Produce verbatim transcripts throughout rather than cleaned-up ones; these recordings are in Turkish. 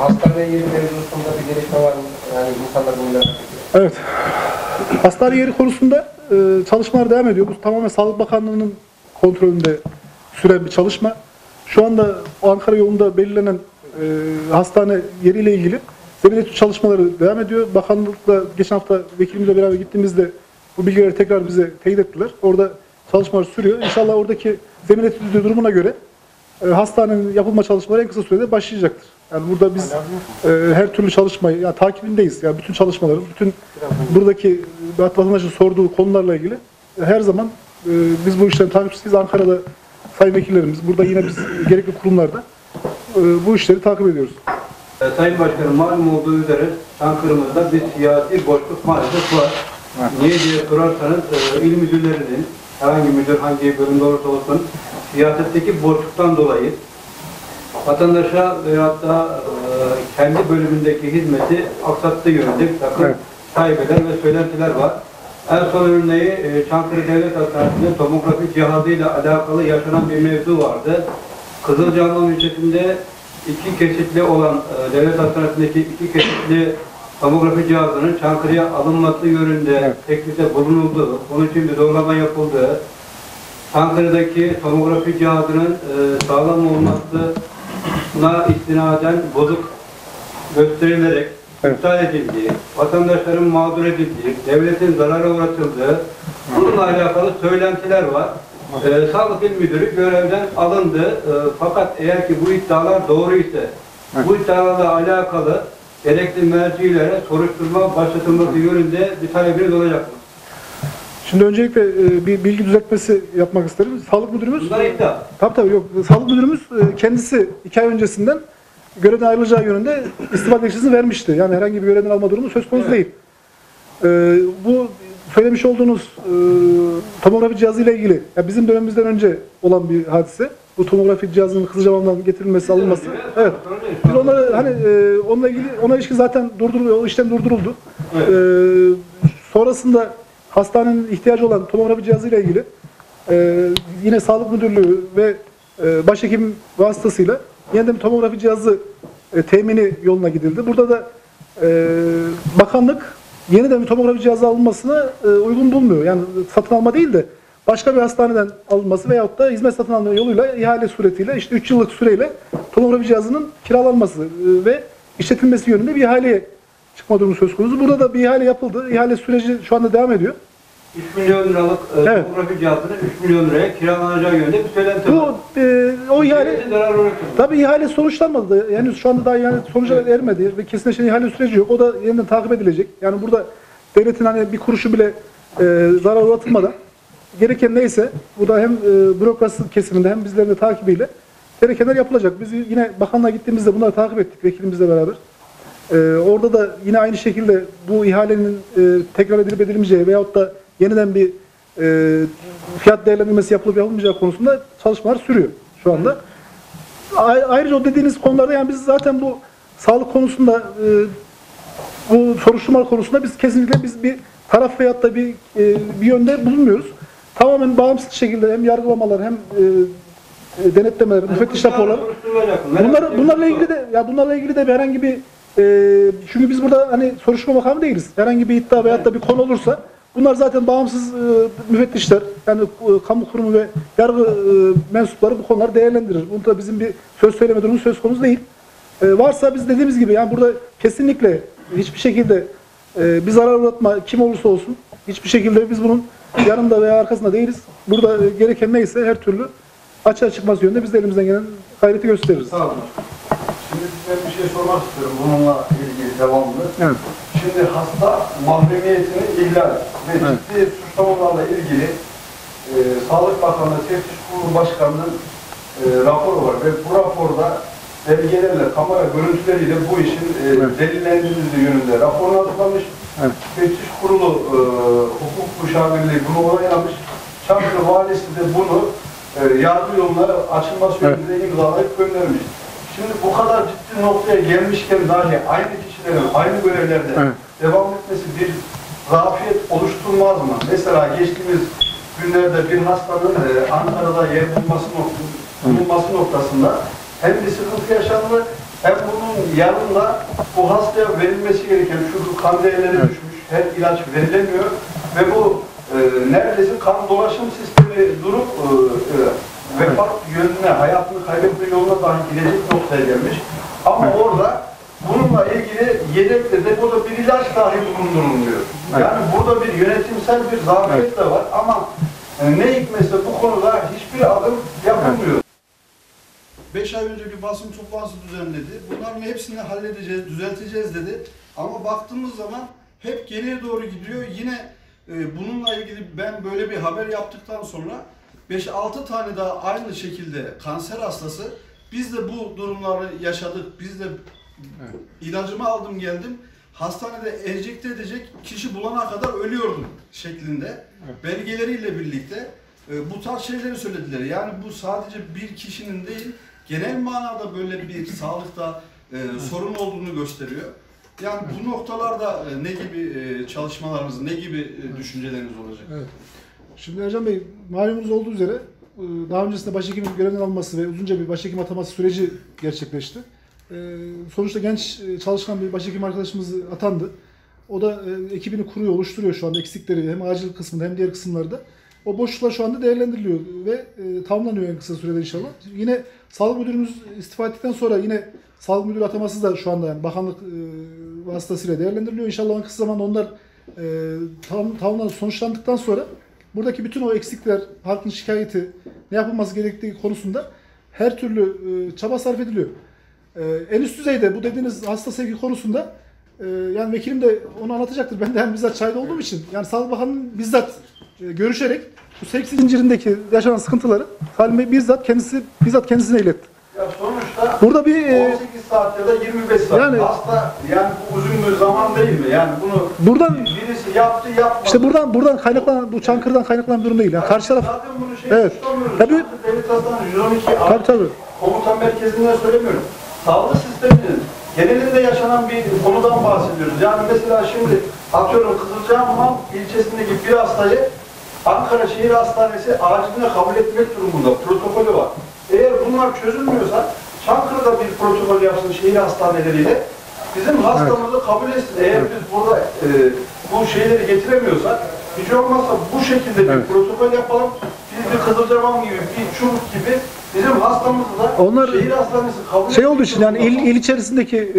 hastane yeri mevzusunda bir gelişme var mı? Yani insanlar bunu merak ediyor. Evet. Hastane yeri konusunda e, çalışmalar devam ediyor. Bu tamamen Sağlık Bakanlığı'nın kontrolünde süren bir çalışma. Şu anda Ankara yolunda belirlenen e, hastane yeriyle ilgili zemin etüt çalışmaları devam ediyor. Bakanlıkla geçen hafta vekilimizle beraber gittiğimizde bu bilgileri tekrar bize teyit ettiler. Orada çalışmalar sürüyor. İnşallah oradaki zemin etütü durumuna göre e, hastanenin yapılma çalışmaları en kısa sürede başlayacaktır. Yani burada biz e, her türlü çalışmayı, yani takibindeyiz. Yani bütün çalışmaları, bütün buradaki vatandaşın sorduğu konularla ilgili e, her zaman e, biz bu işlerin takipçisiyiz. Ankara'da sayın vekillerimiz, burada yine biz gerekli kurumlarda e, bu işleri takip ediyoruz. E, Sayın Başkanım, malum olduğu üzere Çankırı'mızda bir siyasi boşluk maalesef var. Evet. Niye diye sorarsanız e, il müdürlerinin, herhangi müdür hangi bölümde olursa olsun siyasetteki boşluktan dolayı vatandaşa veyahut da e, kendi bölümündeki hizmeti aksattığı yönünde bir takım evet. şaibeler ve söylentiler var. En son örneği e, Çankırı Devlet Hastanesi'nde tomografi cihazıyla alakalı yaşanan bir mevzu vardı. Kızılcahamam ilçesinde iki keşitli olan e, devlet hastanesindeki iki keşitli tomografi cihazının Çankırı'ya alınması yönünde evet. teklifte bulunuldu. Bunun için bir zorlama yapıldı. Çankırı'daki tomografi cihazının e, sağlam olmasına istinaden bozuk gösterilerek evet. iptal edildiği, vatandaşların mağdur edildiği, devletin zarara uğratıldığı, bununla alakalı söylentiler var. Ee, Sağlık İl Müdürü görevden alındı. Ee, fakat eğer ki bu iddialar doğru ise, evet. bu iddialarla alakalı gerekli mercilere soruşturma başlatılması yönünde bir talebiniz olacak mı? Şimdi öncelikle e, bir bilgi düzeltmesi yapmak isterim. Sağlık Müdürümüz... Bunlar iddia. Tabii tabii yok. Sağlık Müdürümüz e, kendisi iki ay öncesinden görevden ayrılacağı yönünde istifa dilekçesini vermişti. Yani herhangi bir görevden alma durumu söz konusu evet. değil. E, bu söylemiş olduğunuz e, tomografi cihazı ile ilgili, yani bizim dönemimizden önce olan bir hadise. Bu tomografi cihazının Kızılcahamam'dan getirilmesi, alınması. Evet. Biz onları hani e, onunla ilgili ona ilişkin zaten durduruluyor, o işlem durduruldu. Evet. E, sonrasında hastanenin ihtiyacı olan tomografi cihazı ile ilgili e, yine Sağlık Müdürlüğü ve e, başhekim vasıtasıyla yeniden bir tomografi cihazı e, temini yoluna gidildi. Burada da e, bakanlık yeniden bir tomografi cihazı alınmasını e, uygun bulmuyor. Yani satın alma değil de başka bir hastaneden alınması veyahut da hizmet satın alma yoluyla ihale suretiyle işte üç yıllık süreyle tomografi cihazının kiralanması e, ve işletilmesi yönünde bir ihaleye çıkma durumu söz konusu. Burada da bir ihale yapıldı. İhale süreci şu anda devam ediyor. üç milyon liralık e, evet. tomografi cihazının üç milyon liraya kiralanacağı yönünde bir söylenti var. Bu, e, o ihale, tabii ihale sonuçlanmadı. Yani şu anda daha yani sonuca evet. ermedi ve kesinleşen ihale süreci yok. O da yeniden takip edilecek. Yani burada devletin hani bir kuruşu bile e, zarar uğratılmadan gereken neyse bu da hem e, bürokrasi kesiminde hem bizlerin de takibiyle gerekenler yapılacak. Biz yine bakanlığa gittiğimizde bunları takip ettik vekilimizle beraber. E, orada da yine aynı şekilde bu ihalenin e, tekrar edilip edilmeyeceği veyahut da yeniden bir e, fiyat değerlendirmesi yapılıp yapılmayacağı konusunda çalışmalar sürüyor şu anda. Ayrıca o dediğiniz konularda yani biz zaten bu sağlık konusunda e, bu soruşturma konusunda biz kesinlikle biz bir taraf veyahut da bir e, bir yönde bulunmuyoruz. Tamamen bağımsız şekilde hem yargılamalar hem e, denetlemeler, yani müfettiş raporları. Bunlar bunlarla ilgili de ya bunlarla ilgili de herhangi bir e, çünkü biz burada hani soruşturma makamı değiliz. Herhangi bir iddia veyahut da bir konu olursa bunlar zaten bağımsız e, müfettişler, yani e, kamu kurumu ve yargı e, mensupları bu konuları değerlendirir. Bunda bizim bir söz söyleme durumu söz konusu değil. E, varsa biz dediğimiz gibi yani burada kesinlikle hiçbir şekilde e, bir zarar uğratma kim olursa olsun hiçbir şekilde biz bunun yanında veya arkasında değiliz. Burada e, gereken neyse her türlü açığa çıkması yönünde biz de elimizden gelen gayreti gösteririz. Sağ olun. Şimdi ben bir şey sormak istiyorum bununla ilgili devamlı. Evet. Şimdi hasta mahremiyetini ihlal ve evet. ciddi suçlamalarla ilgili e, Sağlık Bakanlığı Teftiş Kurulu Başkanı'nın e, raporu var ve bu raporda belgelerle, kamera görüntüleriyle bu işin e, evet. delillendirildiği yönünde raporunu hazırlamış. Evet. Teftiş Kurulu e, hukuk müşavirliği bunu onaylamış. Çankırı Valisi de bunu e, yargı yolları açılması yönünde evet. imzalayıp göndermiş. Şimdi bu kadar ciddi noktaya gelmişken dahi aynı kişilerin aynı görevlerde evet. devam etmesi bir zafiyet oluşturmaz mı? Mesela geçtiğimiz günlerde bir hastanın e, Ankara'da yer bulması, nokta, bulunması noktasında hem bir sıkıntı yaşandı hem bunun yanında bu hastaya verilmesi gereken şu kan değerleri Evet. düşmüş, her ilaç verilemiyor ve bu e, neredeyse kan dolaşım sistemi durup e, e, vefat yönüne, hayatını kaybetme yoluna dahi gidecek noktaya gelmiş. Ama Evet. orada bununla ilgili yedekte depoda bir ilaç dahi bulundurulmuyor. Evet. Yani burada bir yönetimsel bir zafiyet Evet. de var ama e, ne hikmetse bu konuda hiçbir adım yapılmıyor. Beş ay önce bir basın toplantısı düzenledi. Bunların hepsini halledeceğiz, düzelteceğiz dedi. Ama baktığımız zaman hep geriye doğru gidiyor. Yine e, bununla ilgili ben böyle bir haber yaptıktan sonra beş altı tane daha aynı şekilde kanser hastası. Biz de bu durumları yaşadık. Biz de Evet. ilacımı aldım geldim. Hastanede enjekte edecek kişi bulana kadar ölüyordum şeklinde. Evet. Belgeleriyle birlikte e, bu tarz şeyleri söylediler. Yani bu sadece bir kişinin değil, genel manada böyle bir sağlıkta e, sorun olduğunu gösteriyor. Yani bu noktalarda e, ne gibi e, çalışmalarınız, ne gibi e, düşünceleriniz olacak? Evet. Şimdi Ercan Bey, malumunuz olduğu üzere e, daha öncesinde başhekimin görevden alınması ve uzunca bir başhekim ataması süreci gerçekleşti. E, Sonuçta genç e, çalışkan bir başhekim arkadaşımız atandı. O da e, ekibini kuruyor, oluşturuyor şu anda eksikleri hem acil kısmında hem diğer kısımlarda. O boşluklar şu anda değerlendiriliyor ve e, tamamlanıyor en kısa sürede inşallah. Yine Sağlık Müdürümüz istifa ettikten sonra yine Sağlık Müdürü ataması da şu anda yani bakanlık e, vasıtasıyla değerlendiriliyor. İnşallah en kısa zamanda onlar e, tam, tamamen sonuçlandıktan sonra buradaki bütün o eksikler, halkın şikayeti, ne yapılması gerektiği konusunda her türlü e, çaba sarf ediliyor. E, en üst düzeyde bu dediğiniz hasta sevgi konusunda e, yani vekilim de onu anlatacaktır. Ben de hem bizzat şahit olduğum için yani Sağlık Bakanı'nın bizzat e, görüşerek bu sevgi zincirindeki yaşanan sıkıntıları Salim Bey bizzat kendisi bizzat kendisine iletti. Ya sonuçta Burada bir e, on sekiz saat ya da yirmi beş saat. Yani- Hasta yani bu uzun bir zaman değil mi? Yani bunu buradan birisi yaptı yapmadı. işte buradan buradan kaynaklanan bu Çankırı'dan kaynaklanan bir durum değil. Yani karşı taraf Zaten bunu şey Evet. suçlamıyoruz. Tabii. Devlet Hastanesi yüz on iki tabii tabii. komutan merkezinden söylemiyorum. Sağlık sisteminin genelinde yaşanan bir konudan bahsediyoruz. Yani mesela şimdi atıyorum Kızılcahamam ilçesindeki bir hastayı Ankara Şehir Hastanesi aciline kabul etmek durumunda protokolü var. Eğer bunlar çözülmüyorsa Çankırı'da bir protokol yapsın şehir hastaneleriyle bizim hastamızı kabul etsin. Eğer biz burada e, bu şeyleri getiremiyorsak hiç olmazsa bu şekilde bir Evet. protokol yapalım. Biz bir Kızılcahamam gibi, bir Çubuk gibi bizim hastamızı da Onlar şehir hastanesi kabul şey olduğu için yani il, il içerisindeki e,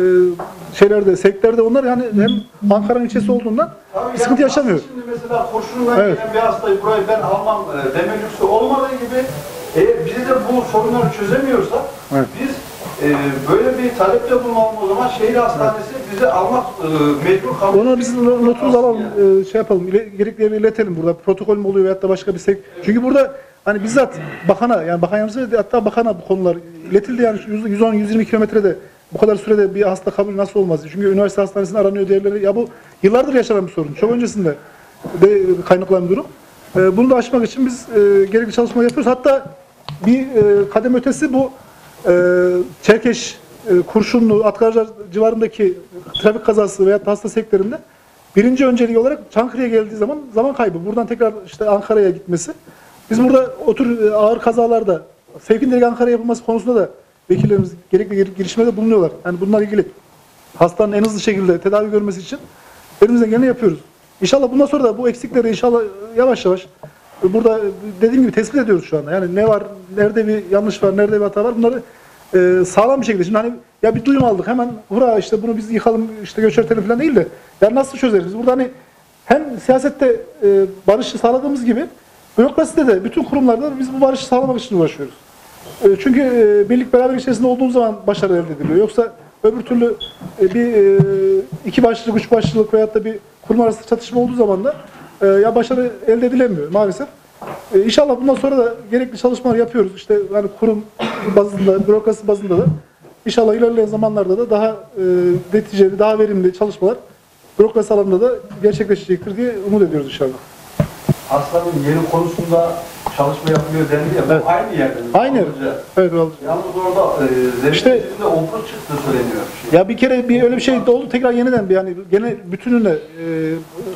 e, şeylerde, sektörde onlar yani hem Ankara'nın ilçesi olduğundan Tabii bir sıkıntı yani yaşamıyor. nasıl Şimdi mesela kurşundan Evet. gelen bir hastayı burayı ben almam e, deme lüksü olmadığı gibi eğer biz de bu sorunları çözemiyorsak Evet. biz e, böyle bir talepte bulunalım o zaman şehir hastanesi bizi almak e, mecbur kalıyor. Onu biz notumuzu alalım, e, şey yapalım, ile, gerekli yerine iletelim burada. Protokol mü oluyor veyahut da başka bir sek. Çünkü burada hani bizzat bakana yani bakan yardımcısı hatta bakana bu konular iletildi yani yüz on yüz yirmi kilometrede bu kadar sürede bir hasta kabul nasıl olmaz? Çünkü üniversite hastanesinde aranıyor diğerleri. Ya bu yıllardır yaşanan bir sorun. Çok öncesinde de kaynaklanan bir durum. E, bunu da aşmak için biz e, gerekli çalışma yapıyoruz. Hatta bir e, kadem ötesi bu e, Çerkeş, e, Kurşunlu, Atkarcar civarındaki trafik kazası veya hasta sektöründe birinci önceliği olarak Çankırı'ya geldiği zaman zaman kaybı. Buradan tekrar işte Ankara'ya gitmesi. Biz burada o tür e, ağır kazalarda sevkin direkt Ankara'ya yapılması konusunda da vekillerimiz gerekli gir- girişimlerde bulunuyorlar. Yani bunlarla ilgili hastanın en hızlı şekilde tedavi görmesi için elimizden geleni yapıyoruz. İnşallah bundan sonra da bu eksikleri inşallah yavaş yavaş burada dediğim gibi tespit ediyoruz şu anda. Yani ne var, nerede bir yanlış var, nerede bir hata var bunları e, sağlam bir şekilde. Şimdi hani ya bir duyum aldık hemen hurra işte bunu biz yıkalım işte göçertelim falan değil de yani nasıl çözeriz? Biz burada hani hem siyasette e, barışı sağladığımız gibi bürokraside de bütün kurumlarda biz bu barışı sağlamak için uğraşıyoruz. E, çünkü e, birlik beraberlik içerisinde olduğumuz zaman başarı elde ediliyor. Yoksa öbür türlü e, bir e, iki başlılık, üç başlılık veyahut da bir kurum arası çatışma olduğu zaman da e, ya başarı elde edilemiyor maalesef. E, İnşallah bundan sonra da gerekli çalışmalar yapıyoruz. İşte yani kurum bazında, bürokrasi bazında da inşallah ilerleyen zamanlarda da daha e, neticeli, daha verimli çalışmalar bürokrasi alanında da gerçekleşecektir diye umut ediyoruz inşallah. Hastanın yeri konusunda çalışma yapılıyor dendi ya. Evet. Bu aynı yerde. mi? Aynı yer. Ayrıca, Evet, vallahi. Yalnız orada e, zemin İşte- içinde obur çıktı söyleniyor. Şey. Ya bir kere bir öyle bir şey de oldu tekrar yeniden bir yani gene bütününe e, e,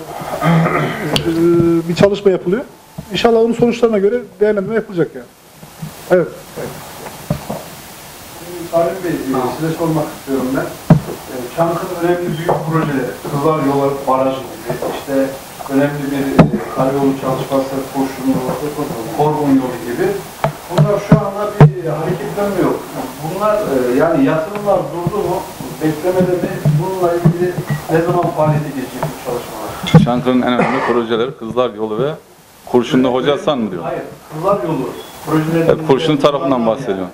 bir çalışma yapılıyor. İnşallah onun sonuçlarına göre değerlendirme yapılacak yani. Evet. evet. Salim Bey, size sormak istiyorum ben. E, Çankırı önemli büyük projeleri, Kızlar Yolu Barajı gibi, işte önemli bir e, karayolu çalışması, Kurşunlu, Korgun yolu gibi. Bunlar şu anda bir hareketlenme yok. Bunlar e, yani yatırımlar durdu mu, beklemede mi, bununla ilgili ne zaman faaliyete geçecek bu çalışmalar? Çankırı'nın en önemli projeleri Kızlar Yolu ve Kurşunlu Hoca Hasan mı diyor? Hayır, Kızlar Yolu projeleri. Evet, Kurşun tarafından bahsediyorum.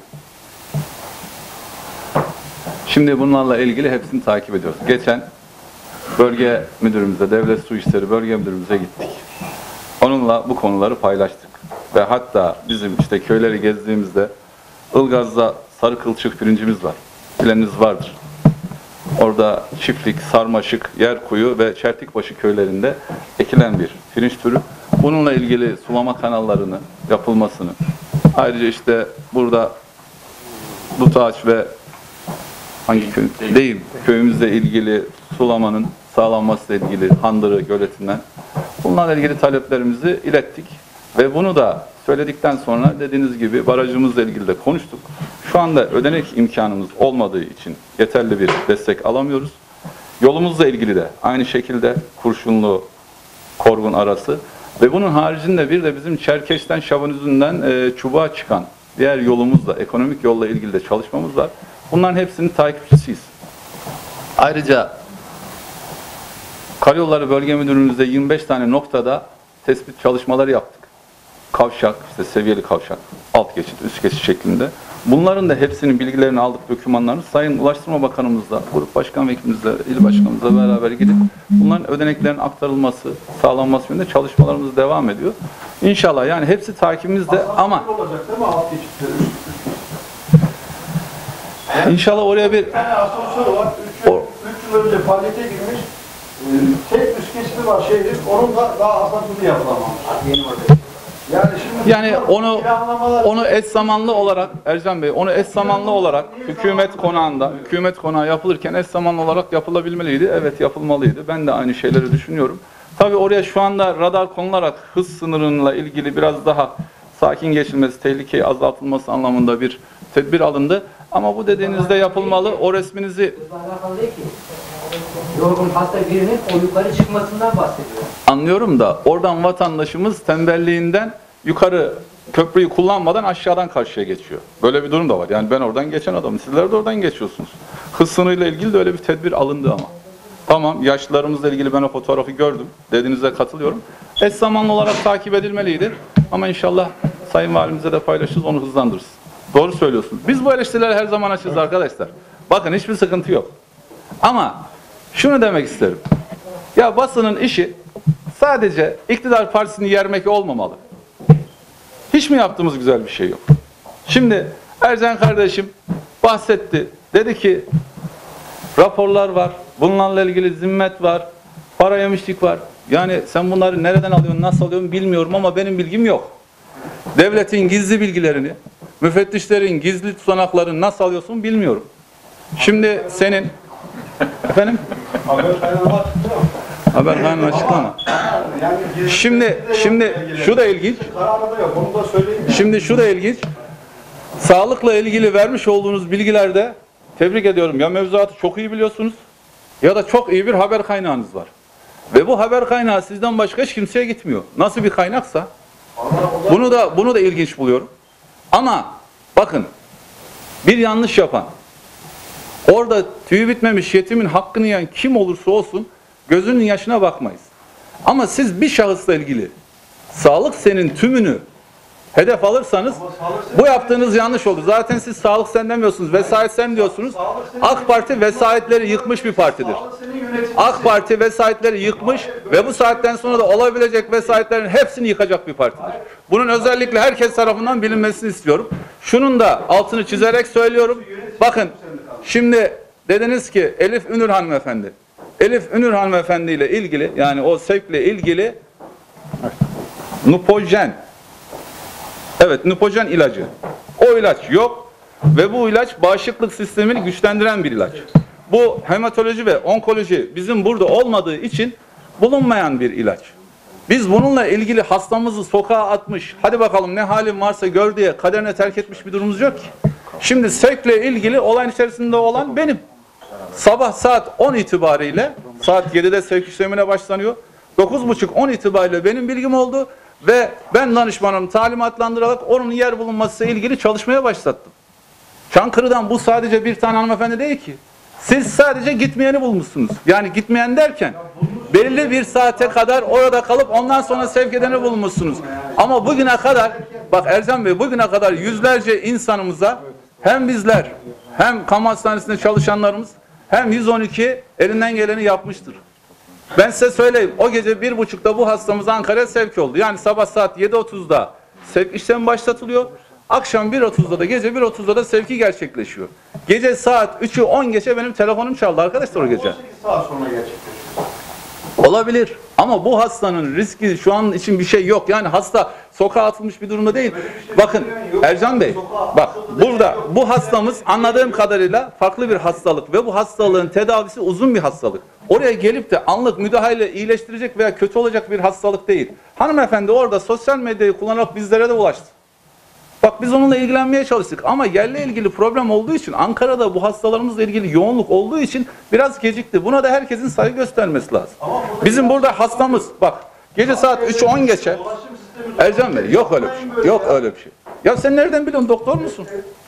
Şimdi bunlarla ilgili hepsini takip ediyoruz. Geçen bölge müdürümüze, Devlet Su İşleri Bölge Müdürümüze gittik. Onunla bu konuları paylaştık. Ve hatta bizim işte köyleri gezdiğimizde Ilgaz'da sarı kılçık pirincimiz var. Bileniniz vardır. Orada Çiftlik, Sarmaşık, Yerkuyu ve Çertikbaşı köylerinde ekilen bir pirinç türü. Bununla ilgili sulama kanallarını yapılmasını, ayrıca işte burada Dutağaç ve hangi köy? Değil. Köyümüzle ilgili sulamanın sağlanmasıyla ilgili Handırı göletinden bunlarla ilgili taleplerimizi ilettik. Ve bunu da söyledikten sonra dediğiniz gibi barajımızla ilgili de konuştuk. Şu anda ödenek imkanımız olmadığı için yeterli bir destek alamıyoruz. Yolumuzla ilgili de aynı şekilde Kurşunlu Korgun arası ve bunun haricinde bir de bizim Çerkeş'ten Şabanüzü'nden e, Çubuğa çıkan diğer yolumuzla, ekonomik yolla ilgili de çalışmamız var. Bunların hepsinin takipçisiyiz. Ayrıca Karayolları Bölge Müdürlüğümüzde yirmi beş tane noktada tespit çalışmaları yaptık. Kavşak, işte seviyeli kavşak, alt geçit, üst geçit şeklinde. Bunların da hepsinin bilgilerini aldık, dokümanlarını Sayın Ulaştırma Bakanımızla, Grup Başkan Vekilimizle, İl Başkanımızla beraber gidip bunların ödeneklerin aktarılması, sağlanması yönünde çalışmalarımız devam ediyor. İnşallah yani hepsi takibimizde ama olacak değil mi alt geçitleri? İnşallah oraya bir... Bir tane asansör var, üç yıl, üç yıl önce faaliyete girmiş, e, tek üst geçidi var şehrin, onun da daha asansörü yapılamamış. Yeni model. Yani şimdi Yani onu onu eş zamanlı olarak Ercan Bey, onu eş zamanlı olarak hükümet konağında, hükümet konağı yapılırken eş zamanlı olarak yapılabilmeliydi. Evet, yapılmalıydı. Ben de aynı şeyleri düşünüyorum. Tabii oraya şu anda radar konularak hız sınırıyla ilgili biraz daha sakin geçilmesi, tehlikeyi azaltılması anlamında bir tedbir alındı. Ama bu dediğinizde yapılmalı. O resminizi... Alakalı değil ki. Yorgun hasta birinin o yukarı çıkmasından bahsediyor. Anlıyorum da oradan vatandaşımız tembelliğinden yukarı köprüyü kullanmadan aşağıdan karşıya geçiyor. Böyle bir durum da var. Yani ben oradan geçen adamım. Sizler de oradan geçiyorsunuz. Hız sınırıyla ilgili de öyle bir tedbir alındı ama. Tamam, yaşlılarımızla ilgili ben o fotoğrafı gördüm. Dediğinize katılıyorum. Eş zamanlı olarak takip edilmeliydi. Ama inşallah Sayın Valimize de paylaşırız, onu hızlandırırız. Doğru söylüyorsunuz. Biz bu eleştirileri her zaman açığız arkadaşlar. Bakın hiçbir sıkıntı yok. Ama şunu demek isterim. Ya basının işi sadece iktidar partisini yermek olmamalı. Hiç mi yaptığımız güzel bir şey yok? Şimdi Ercan kardeşim bahsetti. Dedi ki raporlar var. Bunlarla ilgili zimmet var. Para yemişlik var. Yani sen bunları nereden alıyorsun, nasıl alıyorsun bilmiyorum ama benim bilgim yok. Devletin gizli bilgilerini, müfettişlerin gizli tutanaklarını nasıl alıyorsun bilmiyorum. Şimdi senin efendim haber kaynağı açıklıyor. haber kaynağı açıklama. Şimdi şimdi şu da ilginç. Kararı da yok, onu da söyleyeyim. Şimdi şu da ilginç. Sağlıkla ilgili vermiş olduğunuz bilgilerde tebrik ediyorum. Ya mevzuatı çok iyi biliyorsunuz ya da çok iyi bir haber kaynağınız var. Ve bu haber kaynağı sizden başka hiç kimseye gitmiyor. Nasıl bir kaynaksa bunu da bunu da ilginç buluyorum. Ama bakın bir yanlış yapan, orada tüyü bitmemiş yetimin hakkını yiyen kim olursa olsun gözünün yaşına bakmayız. Ama siz bir şahısla ilgili sağlık senin tümünü hedef alırsanız bu yaptığınız yanlış oldu. Zaten siz sağlık sen demiyorsunuz, vesayet sen diyorsunuz. AK Parti vesayetleri yıkmış bir partidir. AK Parti vesayetleri yıkmış ve bu saatten sonra da olabilecek vesayetlerin hepsini yıkacak bir partidir. Bunun özellikle herkes tarafından bilinmesini istiyorum. Şunun da altını çizerek söylüyorum. Bakın şimdi dediniz ki Elif Ünür hanımefendi. Elif Ünür hanımefendi ile ilgili yani o sevkle ilgili Nupojen, evet Nupojen ilacı. O ilaç yok ve bu ilaç bağışıklık sistemini güçlendiren bir ilaç. Bu hematoloji ve onkoloji bizim burada olmadığı için bulunmayan bir ilaç. Biz bununla ilgili hastamızı sokağa atmış, hadi bakalım ne halin varsa gör diye kaderine terk etmiş bir durumumuz yok ki. Şimdi sevkle ilgili olayın içerisinde olan benim. Sabah saat on itibariyle, saat yedide sevk işlemine başlanıyor. dokuz buçuk on itibariyle benim bilgim oldu ve ben danışmanım talimatlandırarak onun yer bulunması ile ilgili çalışmaya başlattım. Çankırı'dan bu sadece bir tane hanımefendi değil ki. Siz sadece gitmeyeni bulmuşsunuz. Yani gitmeyen derken belirli bir saate kadar orada kalıp ondan sonra sevk edeni bulmuşsunuz. Ama bugüne kadar, bak Ercan Bey, bugüne kadar yüzlerce insanımıza hem bizler hem kamu hastanesinde çalışanlarımız hem yüz on iki elinden geleni yapmıştır. Ben size söyleyeyim, o gece bir buçukta bu hastamız Ankara'ya sevk oldu. Yani sabah saat yedi otuzda sevk işlemi başlatılıyor. Akşam bir otuzda da, gece bir otuzda da sevki gerçekleşiyor. Gece saat üçü on geçe benim telefonum çaldı arkadaşlar o gece. on sekiz saat sonra gerçekleşiyor. Olabilir. Ama bu hastanın riski şu an için bir şey yok. Yani hasta sokağa atılmış bir durumda değil. Bakın Ercan Bey, bak burada bu hastamız anladığım kadarıyla farklı bir hastalık ve bu hastalığın tedavisi uzun bir hastalık. Oraya gelip de anlık müdahale iyileştirecek veya kötü olacak bir hastalık değil. Hanımefendi orada sosyal medyayı kullanarak bizlere de ulaştı. Bak biz onunla ilgilenmeye çalıştık ama yerle ilgili problem olduğu için, Ankara'da bu hastalarımızla ilgili yoğunluk olduğu için biraz gecikti. Buna da herkesin saygı göstermesi lazım. Bizim burada hastamız, bak gece saat üçü on geçe, Ercan Bey yok öyle bir şey, yok öyle bir şey. Ya sen nereden biliyorsun, doktor musun?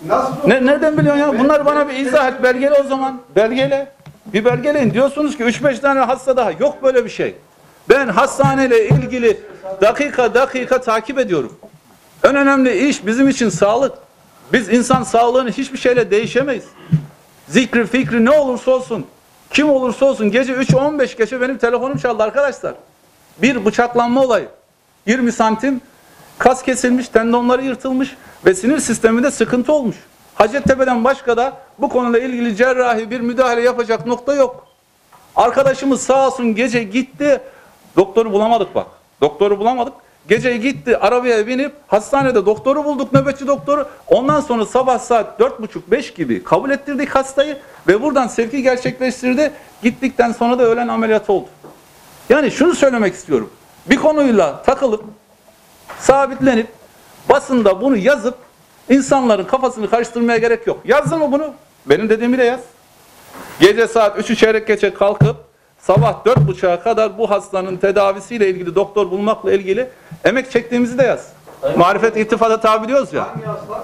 Ne, nereden biliyorsun ya? Bunlar bana bir izah et, belgele o zaman, belgele. Bir belgeleyin, diyorsunuz ki üç beş tane hasta daha, yok böyle bir şey. Ben hastaneyle ilgili dakika dakika takip ediyorum. En önemli iş bizim için sağlık. Biz insan sağlığını hiçbir şeyle değişemeyiz. Zikri, fikri ne olursa olsun, kim olursa olsun gece üç on beş geçe benim telefonum çaldı arkadaşlar. Bir bıçaklanma olayı. yirmi santim kas kesilmiş, tendonları yırtılmış ve sinir sisteminde sıkıntı olmuş. Hacettepe'den başka da bu konuyla ilgili cerrahi bir müdahale yapacak nokta yok. Arkadaşımız sağ olsun gece gitti, doktoru bulamadık bak. Doktoru bulamadık. Gece gitti, arabaya binip hastanede doktoru bulduk, nöbetçi doktoru. Ondan sonra sabah saat dört buçuk beş gibi kabul ettirdik hastayı ve buradan sevki gerçekleştirdi. Gittikten sonra da öğlen ameliyatı oldu. Yani şunu söylemek istiyorum. Bir konuyla takılıp, sabitlenip, basında bunu yazıp, insanların kafasını karıştırmaya gerek yok. Yazdın mı bunu? Benim dediğimi de yaz. Gece saat üçü çeyrek geçe kalkıp, sabah dört buçuğa kadar bu hastanın tedavisiyle ilgili doktor bulmakla ilgili emek çektiğimizi de yaz. Hayır. Marifet İttifada tabi diyoruz ya. Hangi hasta?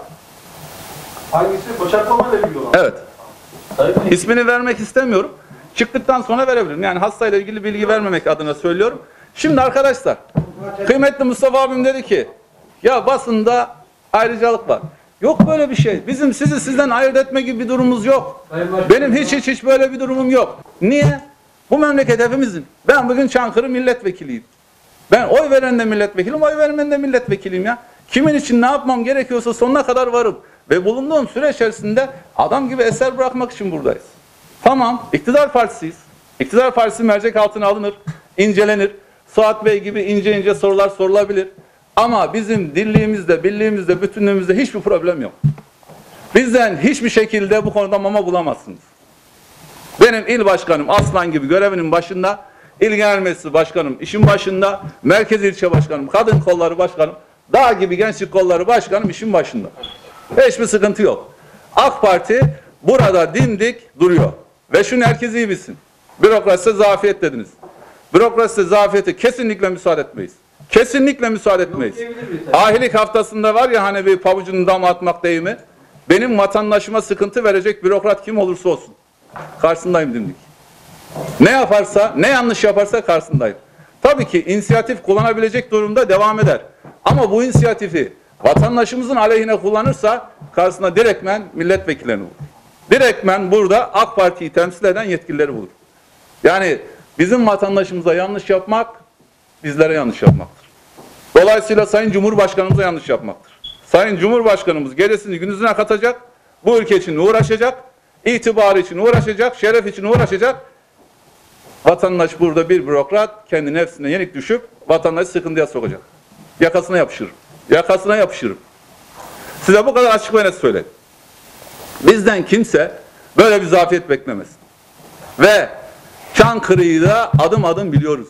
Hangisi? Bıçaklamayla ilgili olan. Evet. Hayır. İsmini vermek istemiyorum. Çıktıktan sonra verebilirim. Yani hastayla ilgili bilgi vermemek adına söylüyorum. Şimdi arkadaşlar, kıymetli Mustafa abim dedi ki, ya basında ayrıcalık var. Yok böyle bir şey. Bizim sizi sizden ayırt etme gibi bir durumumuz yok. Benim hiç hiç hiç böyle bir durumum yok. Niye? Bu memleket hepimizin. Ben bugün Çankırı milletvekiliyim. Ben oy veren de milletvekilim, oy vermeyen de milletvekiliyim ya. Kimin için ne yapmam gerekiyorsa sonuna kadar varım. Ve bulunduğum süre içerisinde adam gibi eser bırakmak için buradayız. Tamam, iktidar partisiyiz. İktidar partisi mercek altına alınır, incelenir. Suat Bey gibi ince ince sorular sorulabilir. Ama bizim dirliğimizde, birliğimizde, bütünlüğümüzde hiçbir problem yok. Bizden hiçbir şekilde bu konuda mama bulamazsınız. Benim il başkanım aslan gibi görevinin başında, il genel meclisi başkanım işin başında, merkez ilçe başkanım, kadın kolları başkanım, dağ gibi gençlik kolları başkanım işin başında. Hiçbir sıkıntı yok. AK Parti burada dimdik duruyor. Ve şunu herkes iyi bilsin. Bürokraside zafiyet dediniz. Bürokraside zafiyete kesinlikle müsaade etmeyiz. Kesinlikle müsaade etmeyiz. Ahilik haftasında var ya hani bir pabucunu dama atmak deyimi. Benim vatandaşıma sıkıntı verecek bürokrat kim olursa olsun. Karşısındayım dimdik. Ne yaparsa, ne yanlış yaparsa karşısındayım. Tabii ki inisiyatif kullanabilecek durumda devam eder. Ama bu inisiyatifi vatandaşımızın aleyhine kullanırsa karşısına direktmen milletvekillerini bulur. Direktmen burada AK Parti'yi temsil eden yetkilileri bulur. Yani bizim vatandaşımıza yanlış yapmak bizlere yanlış yapmaktır. Dolayısıyla Sayın Cumhurbaşkanımıza yanlış yapmaktır. Sayın Cumhurbaşkanımız gecesini gündüzüne katacak, bu ülke için uğraşacak, itibarı için uğraşacak, şeref için uğraşacak. Vatandaş burada bir bürokrat kendi nefsine yenik düşüp vatandaşı sıkıntıya sokacak. Yakasına yapışırım. Yakasına yapışırım. Size bu kadar açık ve net söyleyeyim. Bizden kimse böyle bir zafiyet beklemesin. Ve Çankırı'yı da adım adım biliyoruz.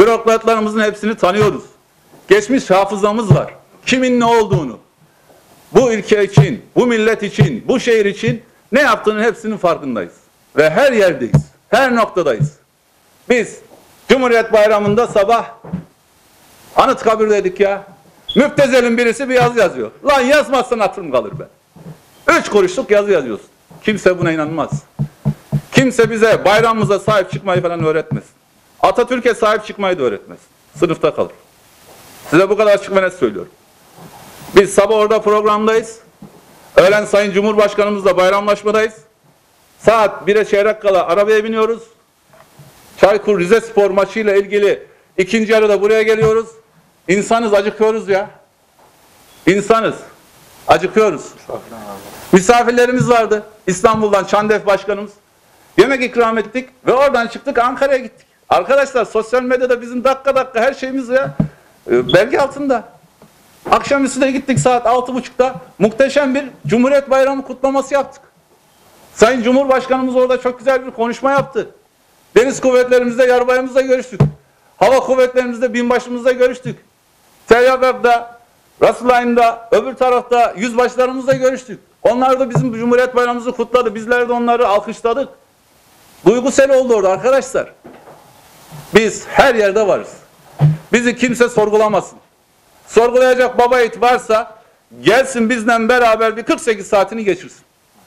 Bürokratlarımızın hepsini tanıyoruz. Geçmiş hafızamız var. Kimin ne olduğunu. bu ülke için, bu millet için, bu şehir için ne yaptığının hepsinin farkındayız. Ve her yerdeyiz, her noktadayız. Biz Cumhuriyet Bayramı'nda sabah Anıtkabir'deydik ya. Müptezel'in birisi bir yazı yazıyor. Lan yazmazsan hatırım kalır be. Üç kuruşluk yazı yazıyorsun. Kimse buna inanmaz. Kimse bize bayramımıza sahip çıkmayı falan öğretmesin. Atatürk'e sahip çıkmayı da öğretmesin. Sınıfta kalır. Size bu kadar açık ve net söylüyorum. Biz sabah orada programdayız. Öğlen Sayın Cumhurbaşkanımızla bayramlaşmadayız. Saat bire çeyrek kala arabaya biniyoruz. Çaykur Rizespor maçıyla ilgili ikinci yarıda buraya geliyoruz. İnsanız, acıkıyoruz ya. İnsanız. Acıkıyoruz. Misafirlerimiz vardı. İstanbul'dan Çandef Başkanımız. Yemek ikram ettik ve oradan çıktık Ankara'ya gittik. Arkadaşlar sosyal medyada bizim dakika dakika her şeyimiz ya e, belge altında. Akşamüstü de gittik saat altı buçukta muhteşem bir Cumhuriyet Bayramı kutlaması yaptık. Sayın Cumhurbaşkanımız orada çok güzel bir konuşma yaptı. Deniz kuvvetlerimizde yarbayımızla görüştük. Hava kuvvetlerimizde binbaşımızla görüştük. Teyyaber'de, Rasulayn'da, öbür tarafta yüzbaşlarımızla görüştük. Onlar da bizim Cumhuriyet Bayramımızı kutladı. Bizler de onları alkışladık. Duygusal oldu orada arkadaşlar. Biz her yerde varız. Bizi kimse sorgulamasın. Sorgulayacak baba yiğit varsa gelsin bizden beraber bir kırk sekiz saatini geçirsin.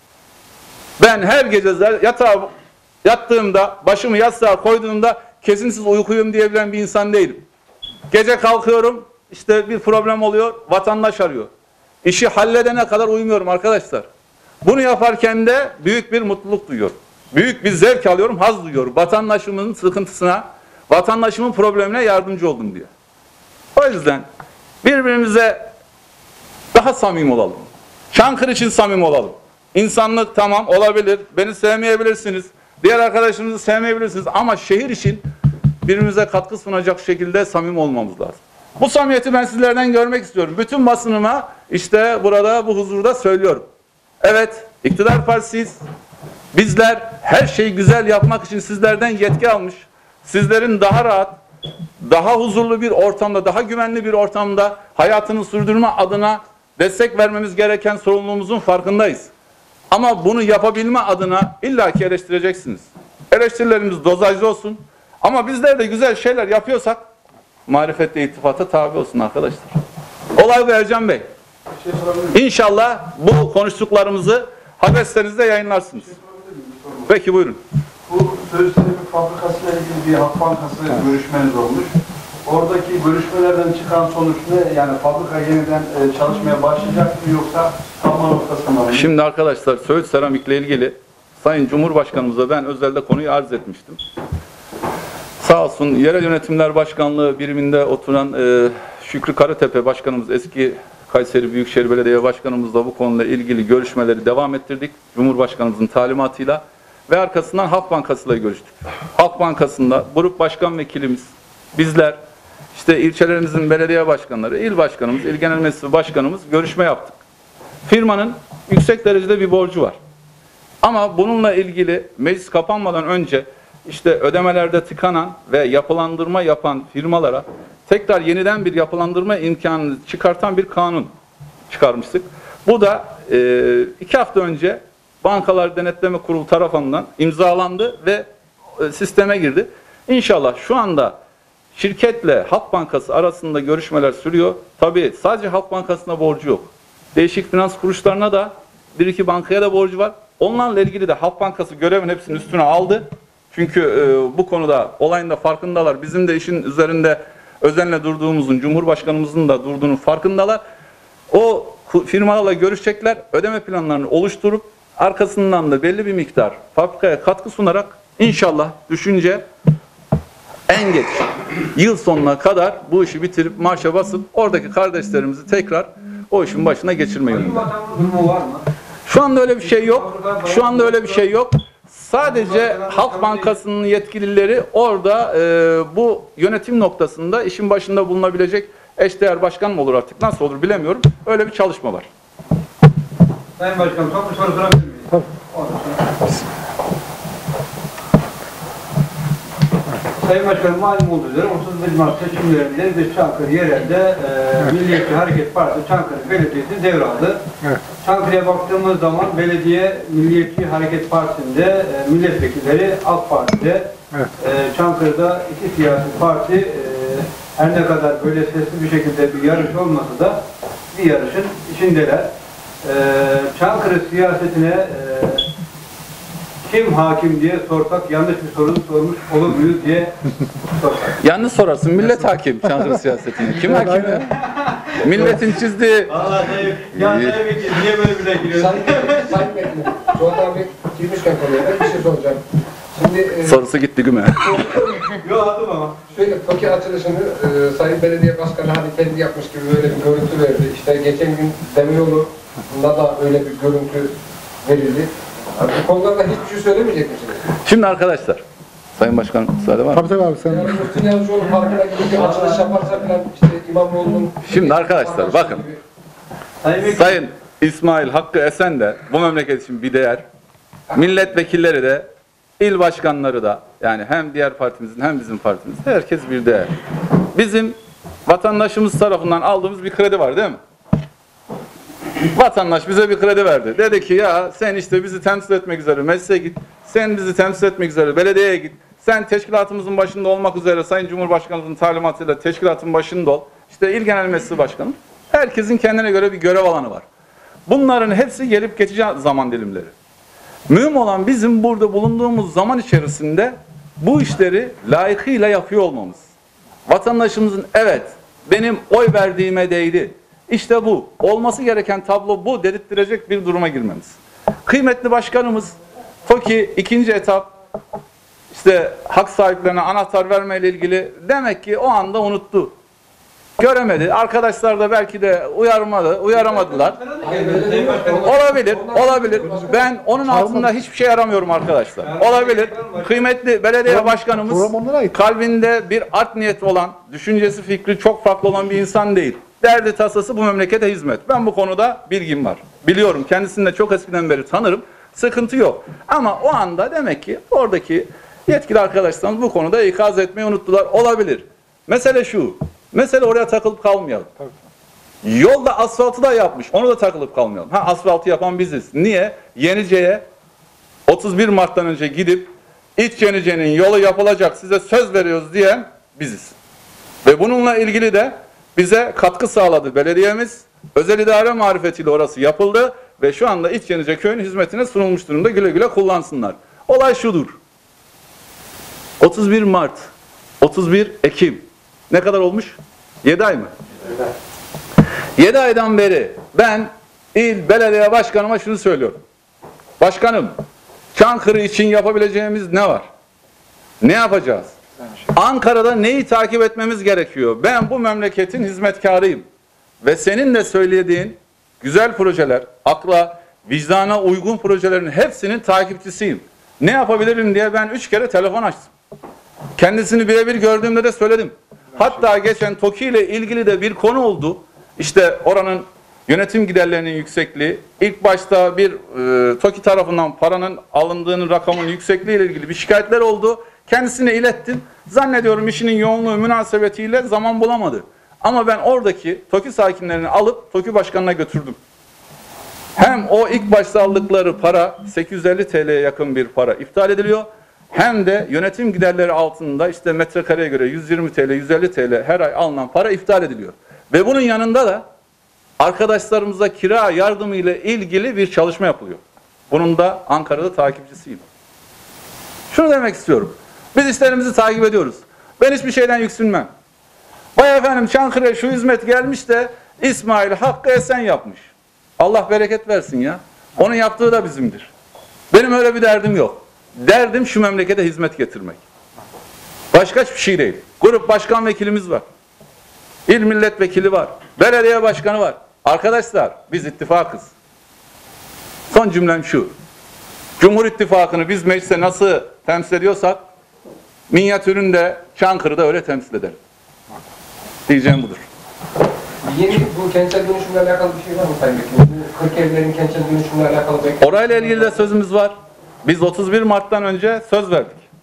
Ben her gece yatağa yattığımda, başımı yastığa koyduğumda kesintisiz uykuyum diyebilen bir insan değilim. Gece kalkıyorum, işte bir problem oluyor, vatandaş arıyor. İşi halledene kadar uyumuyorum arkadaşlar. Bunu yaparken de büyük bir mutluluk duyuyorum. Büyük bir zevk alıyorum, haz duyuyorum. Vatandaşımın sıkıntısına, vatandaşımın problemine yardımcı oldum diye. O yüzden birbirimize daha samimi olalım. Çankırı için samimi olalım. İnsanlık tamam olabilir, beni sevmeyebilirsiniz, diğer arkadaşlarınızı sevmeyebilirsiniz ama şehir için birbirimize katkı sunacak şekilde samimi olmamız lazım. Bu samimiyeti ben sizlerden görmek istiyorum. Bütün basınıma işte burada bu huzurda söylüyorum. Evet, iktidar partisiyiz. Bizler her şeyi güzel yapmak için sizlerden yetki almış. Sizlerin daha rahat, daha huzurlu bir ortamda, daha güvenli bir ortamda hayatını sürdürme adına destek vermemiz gereken sorumluluğumuzun farkındayız. Ama bunu yapabilme adına illaki eleştireceksiniz. Eleştirilerimiz dozajlı olsun. Ama bizler de güzel şeyler yapıyorsak marifetle irtifata tabi olsun arkadaşlar. Olay bu Ercan Bey. İnşallah bu konuştuklarımızı haber sitenizde yayınlarsınız. Peki buyurun. Bu sözleşme fabrikasıyla ilgili bir Halk Bankası görüşmeniz olmuş. Oradaki görüşmelerden çıkan sonuç ne? Yani fabrika yeniden çalışmaya başlayacak mı yoksa kalma noktasında mı? Şimdi arkadaşlar Söğüt Seramik'le ilgili Sayın Cumhurbaşkanımıza ben özelde konuyu arz etmiştim. Sağ olsun Yerel Yönetimler Başkanlığı biriminde oturan e, Şükrü Karatepe Başkanımız, eski Kayseri Büyükşehir Belediye Başkanımızla bu konuyla ilgili görüşmeleri devam ettirdik. Cumhurbaşkanımızın talimatıyla ve arkasından Halk Bankası'yla görüştük. Halk Bankası'nda grup başkan vekilimiz, bizler, işte ilçelerimizin belediye başkanları, il başkanımız, il genel meclisi başkanımız görüşme yaptık. Firmanın yüksek derecede bir borcu var. Ama bununla ilgili meclis kapanmadan önce işte ödemelerde tıkanan ve yapılandırma yapan firmalara tekrar yeniden bir yapılandırma imkanını çıkartan bir kanun çıkarmıştık. Bu da e, iki hafta önce Bankalar Denetleme Kurulu tarafından imzalandı ve e, sisteme girdi. İnşallah şu anda şirketle Halk Bankası arasında görüşmeler sürüyor. Tabii sadece Halk Bankası'na borcu yok. Değişik finans kuruluşlarına da bir iki bankaya da borcu var. Onlarla ilgili de Halk Bankası görevin hepsini üstüne aldı. Çünkü e, bu konuda olayın da farkındalar. Bizim de işin üzerinde özenle durduğumuzun, Cumhurbaşkanımızın da durduğunun farkındalar. O firmalarla görüşecekler, ödeme planlarını oluşturup arkasından da belli bir miktar fabrikaya katkı sunarak inşallah düşünce en geç yıl sonuna kadar bu işi bitirip marşa basıp oradaki kardeşlerimizi tekrar o işin başına geçirme yönünde. Şu anda öyle bir şey yok. Şu anda öyle bir şey yok. Sadece Halk Bankası'nın yetkilileri orada e, bu yönetim noktasında işin başında bulunabilecek eşdeğer başkan mı olur artık nasıl olur bilemiyorum. Öyle bir çalışma var. Sayın Başkanım son bir soru sorabilir miyim? Tabii. Sayın Başkanım malum olduğu üzere otuz bir Mart seçimlerinde biz Çankırı yerelde e, Milliyetçi Hareket Partisi Çankırı Belediyesi devraldı. Evet. Çankırı'ya baktığımız zaman belediye Milliyetçi Hareket Partisi'nde e, milletvekilleri AK Parti'de, Evet. e, Çankırı'da iki siyasi parti e, her ne kadar böyle sesli bir şekilde bir yarış olmasa da bir yarışın içindeler. E, Çankırı siyasetine e, kim hakim diye sorsak yanlış bir soru sormuş olur muyuz diye sorsak. Yanlış sorarsın. Millet hakim Çankırı siyasetine. Kim hakim ya? Milletin çizdiği... Valla Sayın, ya Sayın Vekil niye böyle bir giriyorsun? Sayın Sayın Vekilim, Suat abi girmişken konuya ben bir şey soracağım. Şimdi e, Sorusu gitti güme. Yok adım ama. şöyle TOKİ açılışını e, Sayın Belediye Başkanı hani kendi yapmış gibi böyle bir görüntü verdi. İşte geçen gün Demiryolu'nda da öyle bir görüntü verildi. Abi, bu konularda hiçbir şey söylemeyecek misiniz? Şimdi arkadaşlar, Sayın Başkan müsaade var mı? Tabii tabii abi sen. Yani Muhsin Yazıcıoğlu Parkı'na gidip bir açılış yaparsa falan işte İmamoğlu'nun... Şimdi arkadaşlar bakın. Sayın Vekil, Sayın İsmail Hakkı Esen de bu memleket için bir değer. Milletvekilleri de, il başkanları da, yani hem diğer partimizin hem bizim partimizin herkes bir değer. Bizim vatandaşımız tarafından aldığımız bir kredi var değil mi? Vatandaş bize bir kredi verdi. Dedi ki ya sen işte bizi temsil etmek üzere meclise git. Sen bizi temsil etmek üzere belediyeye git. Sen teşkilatımızın başında olmak üzere Sayın Cumhurbaşkanımızın talimatıyla teşkilatın başında ol. İşte il genel meclisi başkanı. Herkesin kendine göre bir görev alanı var. Bunların hepsi gelip geçici zaman dilimleri. Mühim olan bizim burada bulunduğumuz zaman içerisinde bu işleri layıkıyla yapıyor olmamız. Vatandaşımızın evet benim oy verdiğime değdi. İşte bu. Olması gereken tablo bu dedirttirecek bir duruma girmemiz. Kıymetli başkanımız TOKİ ikinci etap işte hak sahiplerine anahtar vermeyle ilgili demek ki o anda unuttu. Göremedi. Arkadaşlar da belki de uyarmadı, uyaramadılar. Sayın Başkanım, Olabilir, olabilir. Ben onun altında hiçbir şey aramıyorum arkadaşlar. Olabilir. Kıymetli belediye başkanımız Program onlara ait. kalbinde bir art niyeti olan, düşüncesi fikri çok farklı olan bir insan değil. Derdi tasası bu memlekete hizmet. Ben bu konuda bilgim var. Biliyorum. Kendisini de çok eskiden beri tanırım. Sıkıntı yok. Ama o anda demek ki oradaki yetkili arkadaşlarımız bu konuda ikaz etmeyi unuttular. Olabilir. Mesele şu. Mesele oraya takılıp kalmayalım. Yolda asfaltı da yapmış. Onu da takılıp kalmayalım. Ha asfaltı yapan biziz. Niye? Yenice'ye otuz bir Mart'tan önce gidip İç Yenice'nin yolu yapılacak size söz veriyoruz diyen biziz. Ve bununla ilgili de bize katkı sağladı belediyemiz. Özel idare marifetiyle orası yapıldı ve şu anda İç Yenice köyün hizmetine sunulmuş durumda. Güle güle kullansınlar. Olay şudur. otuz bir Mart, otuz bir Ekim. Ne kadar olmuş? yedi ay mı? yedi aydan beri ben il belediye başkanıma şunu söylüyorum. Başkanım, Çankırı için yapabileceğimiz ne var? Ne yapacağız? Ankara'da neyi takip etmemiz gerekiyor? Ben bu memleketin hizmetkarıyım. Ve senin de söylediğin güzel projeler, akla, vicdana uygun projelerin hepsinin takipçisiyim. Ne yapabilirim diye ben üç kere telefon açtım. Kendisini birebir gördüğümde de söyledim. Hatta geçen TOKİ ile ilgili de bir konu oldu. İşte oranın yönetim giderlerinin yüksekliği, ilk başta bir e, TOKİ tarafından paranın alındığının rakamının yüksekliği ile ilgili bir şikayetler oldu. Kendisine ilettim. Zannediyorum işinin yoğunluğu münasebetiyle zaman bulamadı. Ama ben oradaki TOKİ sakinlerini alıp TOKİ başkanına götürdüm. Hem o ilk başta aldıkları para sekiz yüz elli TL'ye yakın bir para iptal ediliyor. Hem de yönetim giderleri altında işte metrekareye göre yüz yirmi TL, yüz elli TL her ay alınan para iptal ediliyor. Ve bunun yanında da arkadaşlarımıza kira yardımı ile ilgili bir çalışma yapılıyor. Bunun da Ankara'da takipçisiyim. Şunu demek istiyorum. Biz işlerimizi takip ediyoruz. Ben hiçbir şeyden yüksünmem. Vay efendim Çankırı'ya şu hizmet gelmiş de İsmail Hakkı Esen yapmış. Allah bereket versin ya. Onun yaptığı da bizimdir. Benim öyle bir derdim yok. Derdim şu memlekete hizmet getirmek. Başka hiçbir şey değil. Grup başkan vekilimiz var. İl milletvekili var. Belediye başkanı var. Arkadaşlar biz ittifakız. Son cümlem şu. Cumhur İttifakı'nı biz meclise nasıl temsil ediyorsak minyatüründe Çankırı'da öyle temsil edelim. Diyeceğim budur. Yeni bu kentsel dönüşümle alakalı bir şey var mı Sayın Vekilim? Bu kırk evlerin kentsel dönüşümle alakalı bir... Orayla ilgili de sözümüz var. Biz otuz bir Mart'tan önce söz verdik.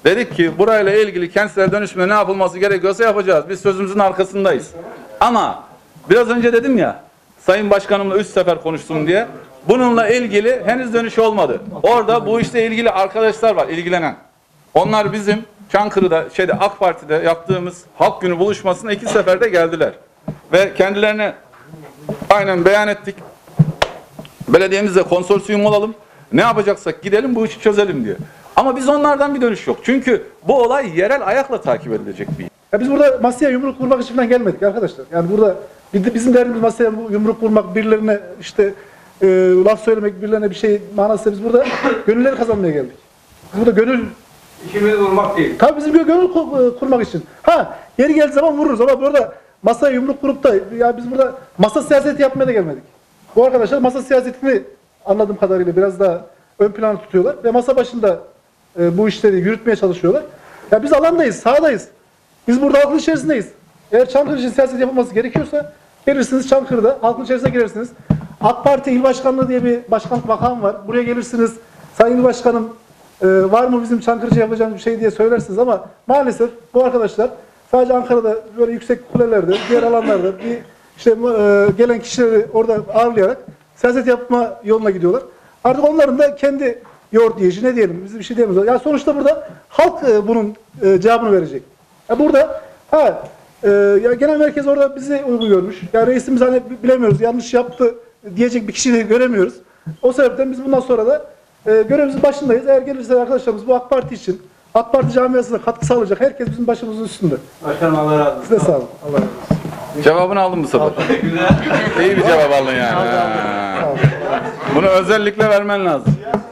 Dedik ki burayla ilgili kentsel dönüşümde ne yapılması gerekiyorsa yapacağız. Biz sözümüzün arkasındayız. Ama biraz önce dedim ya, Sayın Başkanımla üç sefer konuştum diye. Bununla ilgili henüz dönüş olmadı. Orada bu işle ilgili arkadaşlar var, ilgilenen. Onlar bizim Çankırı'da, şeyde AK Parti'de yaptığımız halk günü buluşmasına iki seferde geldiler. Ve kendilerine aynen beyan ettik. Belediyemizle konsorsiyum olalım. Ne yapacaksak gidelim bu işi çözelim diye. Ama biz onlardan bir dönüş yok. Çünkü bu olay yerel ayakla takip edilecek bir. Ya biz burada masaya yumruk vurmak için falan gelmedik arkadaşlar. Yani burada bizim derdimiz masaya yumruk vurmak, birilerine işte e, laf söylemek, birilerine bir şey manasında biz burada gönülleri kazanmaya geldik. Biz burada gönül İşimiz vurmak değil. tabii bizim gönül kurmak için. Ha, yeri geldiği zaman vururuz ama burada masaya yumruk kurup da ya biz burada masa siyaseti yapmaya da gelmedik. Bu arkadaşlar masa siyasetini anladığım kadarıyla biraz daha ön plana tutuyorlar ve masa başında e, bu işleri yürütmeye çalışıyorlar. Ya biz alandayız, sahadayız. Biz burada halkın içerisindeyiz. Eğer Çankırı için siyaset yapılması gerekiyorsa gelirsiniz Çankırı'da halkın içerisine girersiniz. AK Parti İl Başkanlığı diye bir başkanlık makam var. Buraya gelirsiniz. Sayın İl Başkanım e, var mı bizim Çankırı'da yapacağımız bir şey diye söylersiniz ama maalesef bu arkadaşlar sadece Ankara'da böyle yüksek kulelerde, diğer alanlarda bir işte e, gelen kişileri orada ağırlayarak siyaset yapma yoluna gidiyorlar. Artık onların da kendi yoğurt yiyişi ne diyelim, biz bir şey diyemiyoruz. Yani sonuçta burada halk e, bunun e, cevabını verecek. Ya burada ha e, ya genel merkez orada bizi uygun görmüş. Ya reisimiz hani bilemiyoruz, yanlış yaptı diyecek bir kişiyi de göremiyoruz. O sebepten biz bundan sonra da e, görevimizin başındayız. Eğer gelirse arkadaşlarımız bu AK Parti için, AK Parti camiasına katkı sağlayacak herkes bizim başımızın üstünde. Başkanım Allah razı olsun. Size sağ olun. Allah razı olsun. Cevabını aldım bu sefer. Güzel. İyi bir cevap aldın yani. Ha. Bunu özellikle vermen lazım.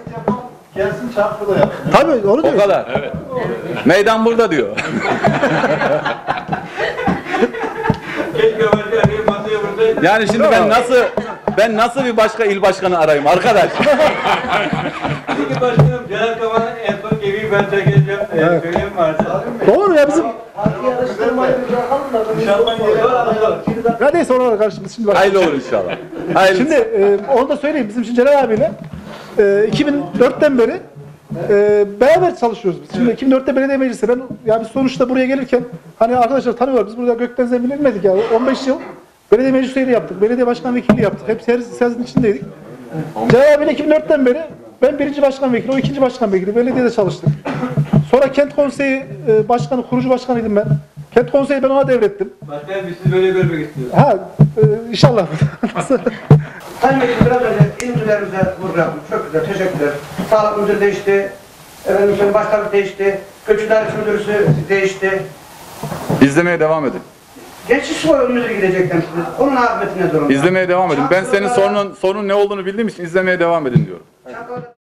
Gelsin Çankırı'da yapsın. Tabii onu O diyor. kadar. Evet. Meydan burada diyor. Keşke başkanım bir masaya burada. Yani şimdi ben nasıl ben nasıl bir başka il başkanı arayayım arkadaş? Peki başkanım Celal Kaman'ın en son gemiyi ben çekeceğim. Evet. Söyleyeyim varsa. Doğru ya bizim. Dışarıdan geliyor. Ya neyse oralara karşımız şimdi bak. Hayırlı olur inşallah. Hayırlı. Şimdi e, onu da söyleyeyim. Bizim için Celal abiyle e, iki bin dörtten beri e, beraber çalışıyoruz biz. Şimdi iki bin dörtte belediye meclisi. Ben ya biz sonuçta buraya gelirken hani arkadaşlar tanıyorlar. Biz burada gökten zemine inmedik ya. on beş yıl belediye meclis üyeliği yaptık. Belediye başkan vekilliği yaptık. Hep siyasetin içindeydik. Celal abiyle iki bin dörtten beri ben birinci başkan vekili, o ikinci başkan vekili. Belediyede çalıştık. Sonra kent konseyi e, başkanı, kurucu başkanıydım ben. Kent konseyi ben ona devrettim. Başkanım biz sizi böyle görmek istiyoruz. Ha, e, inşallah. Sayın Vekilim biraz önce ilçelerimize vurgu yaptım. Çok güzel, teşekkürler. Sağlık müdürü değişti. Efendim senin başkanlık değişti. Göç İdaresi müdürüsü değişti. İzlemeye devam edin. Geçiş spor müdürü gidecekler siz. Onun akıbeti ne durumda? İzlemeye devam edin. Ben senin sorunun sorunun ne olduğunu bildiğim için izlemeye devam edin diyorum. Çankırı'da-